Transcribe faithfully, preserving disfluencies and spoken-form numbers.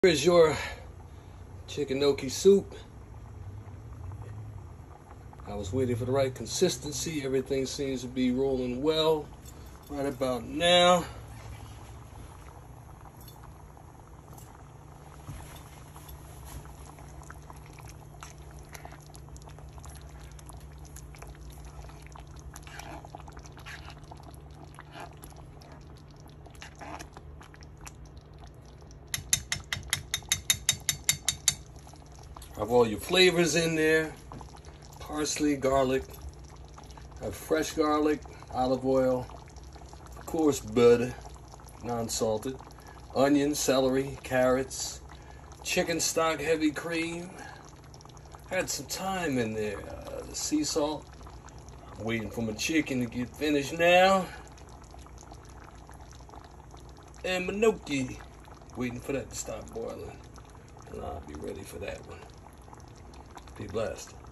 Here's your chicken gnocchi soup. I was waiting for the right consistency. Everything seems to be rolling well right about now. Have all your flavors in there. Parsley, garlic. Have fresh garlic, olive oil, of course butter, non-salted, onion, celery, carrots, chicken stock, heavy cream. Had some thyme in there. Uh, the sea salt. I'm waiting for my chicken to get finished now. And my gnocchi. Waiting for that to stop boiling. And I'll be ready for that one. Be blessed.